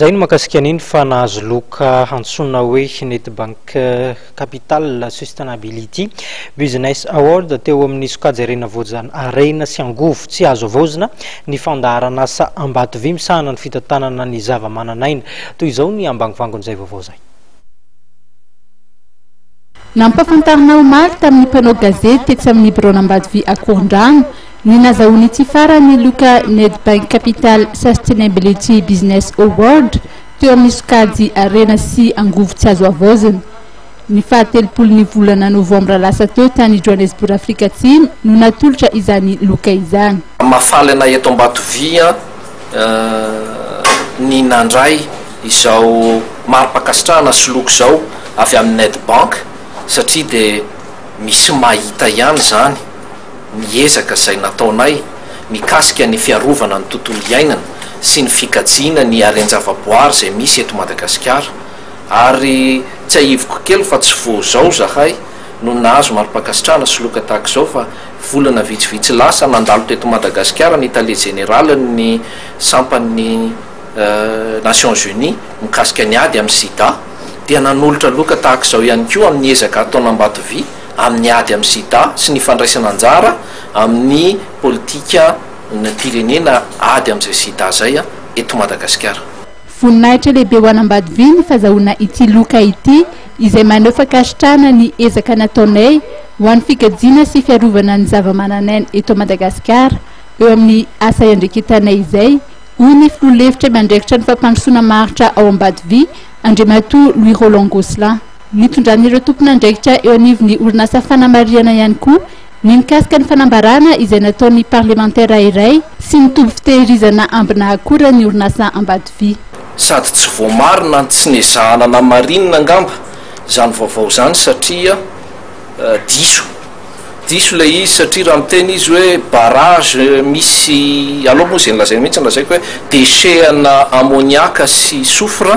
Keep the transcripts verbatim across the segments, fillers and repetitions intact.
Zay no makasika an'iny fa nahazo loka antsoina hoe Nedbank Capital Sustainability Business Award teo amin'ny sokajarena voajana arena sy angovo tsy azo avozina ny fandaharana asa Ambatovy misahana ny fitantanana ny zava-mananaina toy izao ny ambangovangon'izay vaovao zay. Nampafantarina ho maro tamin'ny mpanao gazety tetsy amin'ny Ambatovi Akorondrano ny nazahoany ity farany loka Nedbank Capital Sustainability Business Award teo amin'ny sokajy arena sy angovo tsy azo avozina. Ny fahatelopolo ny volana novambra lasa teo tany Johannesburg Afrika Atsimo no natolotra izany loka izany. Mafaly anay eto Ambatovi ny nandray izao maro-pakasitrahana sy loko zao avy amin'ny Nedbank satria dia misy mahita ihany zany miezaka izay nataonay mikasika ny fiarovana ny tontolo iainana sy ny fikajiana ny harena-javaboary izay misy eto Madagasikara. Ary tsy ahivoko kely fa tsy vo zao zahay no nahazo maro-pakasitrahana sy loka tahaka izao fa volana vitsivitsy lasa nandalo teto Madagasikara ny Tale Général ny sampan'ny Nations Unies mikasika ny ady amin'ny sida dia nanolotra loka tahaka izao ihany koa amin'ny ezaka ataona Ambatovi amin'ny ady amin'ny sida sy ny fandraisana anjara amin'ny politika ny pirenena ady amin'izay sida zay eto Madagasikara. Voninahitra lehibe ho an'Ambatovi ny fahazahoana ity loka ity izay maneho fakasitrahana ny ezaka nataonay ho an'ny fikajiana sy fiarovana ny zava-mananaina eto Madagasikara eo amin'ny asa iandreketanay izay hoy ny filoha-hevitra mandraikitra ny fampandrosoana maritra ao Ambatovi Andriamatoa Louis Roland Gosselin. Nitondran'ireo tompon'andraikitra eo anivon'ny orinasa fanamariana ihany koa ny mikasika ny fanambarana izay nataon'ny parlementaire iray sy ny toby fitehirizana ambina akora ny orinasa Ambatovi. Sady tsy voamarina tsy nezahana na marinina angamba zany vaovao zany satria uh, diso diso le izy satria raha miteny izy hoe barrage misy aloha moa zay nylazay mihitsy nlazaiko hoe déchets-na ammoniaka sy soufre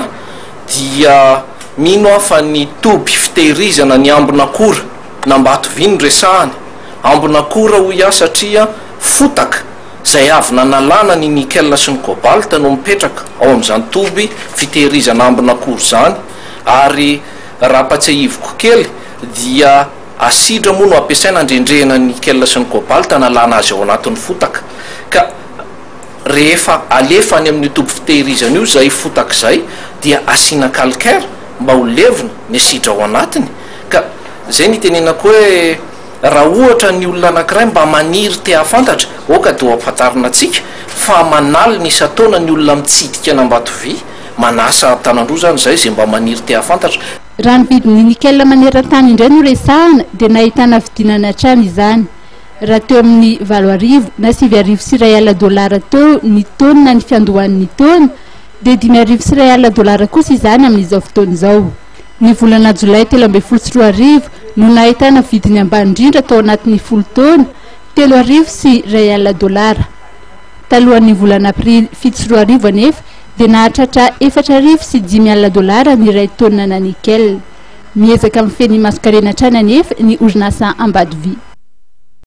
dia mino aho fa ny toby fitehirizana ny ambon'akora na Ambatovi no resahany ambon'akora ho ia satria fotaka zay avy nanalana ny nickel sy ny cobalt no mipetraka ao amin'izany toby fitehirizana ambon'akora zany. Ary raha tsy ahivoko kely dia asidra moa no ampiasaina andrendrehana ny nickel sy ny cobalt nalana azy ao anatin'ny fotaka ka rehefa alefany amin'ny toby fitehirizana io zay fotaka zay dia asina calcaire mba ho levona ny asidra ao anatiny. Ka zay ny tenenako hoe raha ohatra ny olona anankiray mba maniry te hafantatra oka dia ampatarina atsika fa manal ny isataona ny olona mitsidika an'Ambatovi manasa tanandro zany zay zay mba maniry te hafantatra. Raha ny vidin'ny nickel maneran-tany indray no resahana dia nahitana vidinana hatrany izany. Raha teo amin'ny valo arivo na sivy arivo sy iray alina dolara teo ny taonina ny fiandohan'ny taona dia dimy arivo sy iray alina dolara kosa izany amin'izao fotoana izao. Ny volana Jolay telo ambin'ny folo sy roa arivo no nahitana vidiny ambany indrindra tao anatin'ny folo taona telo arivo sy iray alina dolara. Talohan'ny volana Aprily fito sy roa arivo anefa dia nahatratra efatra arivo sy dimy alina dolara ny iray taonina na nickel. Miezaka amin'ny feny masokarena hatrany anefa ny orinasa Ambatovi.